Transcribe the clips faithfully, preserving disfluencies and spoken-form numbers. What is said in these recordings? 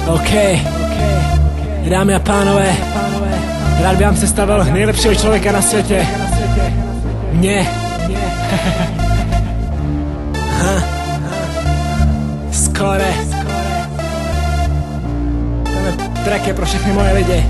OK, dámy a pánové, rád bych vám představil nejlepšího člověka na světě. Mě. Skore. Tenhle track je pro všechny moje lidi.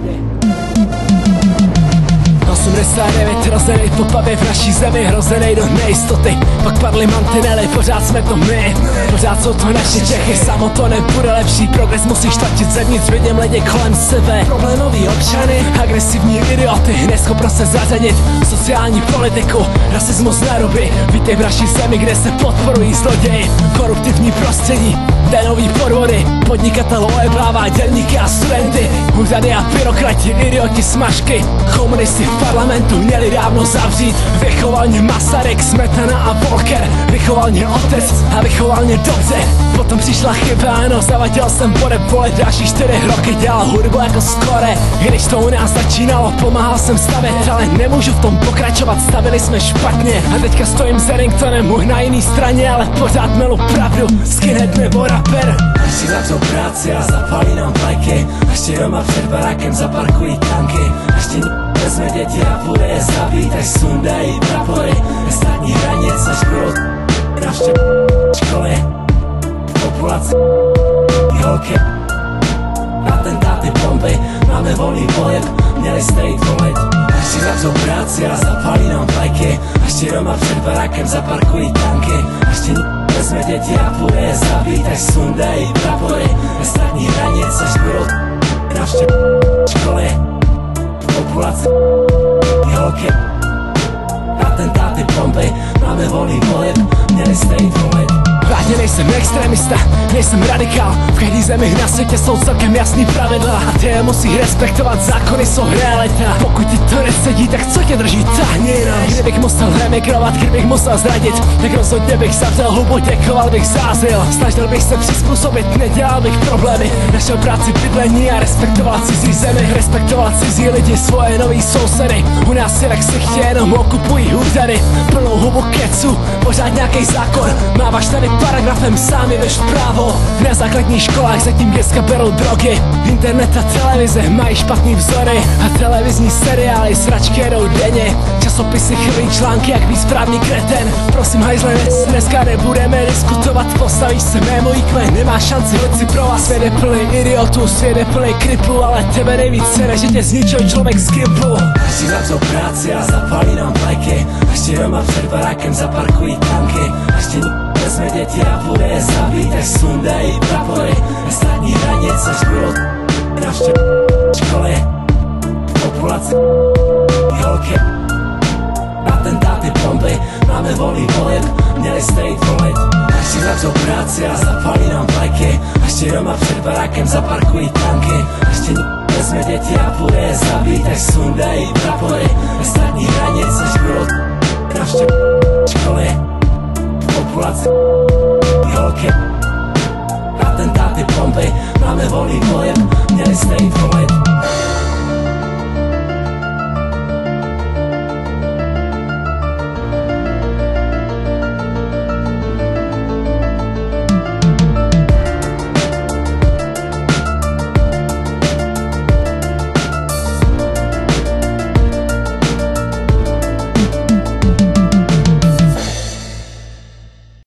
osmdesát devět rozenej po pavě v naší zemi, hrozenej do nejistoty. Pak padly mantinely, pořád jsme to my, pořád jsou to naše Čechy. Samo to nebude lepší, progres musíš tlačit zevnitř, vidím lidi kolem sebe. Problémový občany, agresivní idioty, neschopnost se zařadit, sociální politiku, rasismus naruby. Vítej v naší zemi, kde se podporují zloději, koruptivní prostředí, daňový podvody, podnikatel ojeblává dělníky a studenty, úřady a byrokrati, idioti smažky, komunisti v parlamentu měli dávno zavřít. Vychoval mě Masaryk, Smetana a Volker, vychoval mě otec a vychoval mě dobře. Potom přišla chyba, ano, zavadil jsem pode pole, další čtyři roky dělal hudbu jako Skore. Když to u nás začínalo, pomáhal jsem stavět, ale nemůžu v tom pokračovat, stavili jsme špatně. A teďka stojím s Eddingtonem, můj na jiný straně, ale pořád milu pravdu, skinhead nebo rapper. Až si zavřou práci a zapálí nám plajky, až ti doma před barákem zaparkují tanky, až ti vezme děti a bude je zabít, až sundají prapory, státní hranic, až budou navštěv školy, populace, holky, atentáty, bomby, máme volný pohyb, měli jste jít volit. Až si zavřou práci a zapálí nám plajky, až ti doma před barákem zaparkují tanky, až ti vezme děti a bude je zabít, až sundají prapory, státní hranic, až budou navštěv školy, populace, holky, atentáty, bomby, máme volný pohyb, měli jste jít volit. Vážně nejsem extremista, nejsem radikál, v každý zemi na světě jsou celkem jasný pravidla a ty je musí respektovat, zákony jsou realita. Pokud ti to nesedí, tak co tě drží, táhni jenom. Kdybych musel emigrovat, kdybych musel zradit, tak rozhodně bych zavřel hubu, děkoval bych za azyl. Snažil bych se přizpůsobit, nedělal bych problémy, našel práci, bydlení a respektoval cizí zemi, respektoval cizí lidi, svoje nový sousedy. U nás si tak si chtějí, jenom okupují úřady, plnou hubu kecu, pořád nějaký zákon, máváš tady paragrafem, sám jdeš právo. Na základních školách zatím děcka berou drogy, internet a televize mají špatný vzory a televizní seriály sračky jedou denně, časopisy chylí články jak být správný kreten. Prosím hajzlenec, dneska nebudeme diskutovat, postavíš se mému kmen, nemá šanci, hoď si pro vás. Svět je plný idiotů, svět je plný kriplů, ale tebe nejvíce než tě zničil člověk z Gimplu. Až si zavřou práci a zapálí nám plajky, až ti doma před barákem zaparkují tanky, až ti vezme děti a bude je zabít, až sundají prapory, státní hranic, až budou navštěv školy, populace, holky, atentáty, bomby, máme volný pohyb, měli jste jít volit. Až si zavřou práci a zapálí nám plajky, až ti doma před barákem zaparkují tanky, až ti vezme děti a bude je zabít, až sundají prapory, státní hranic, až budou navštěv školy, populace.